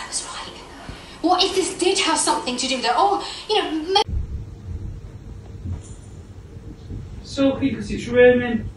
was right? What if this did have something to do with it? Or, you know, Soaky because it's raining.